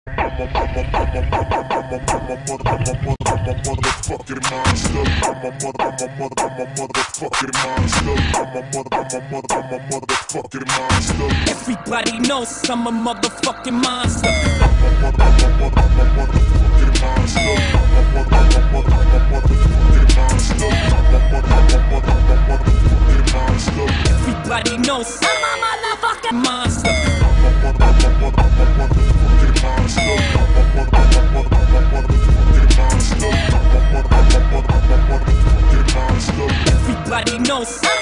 Everybody knows I'm a motherfucking monster. Everybody knows I'm a motherfucking monster. Everybody knows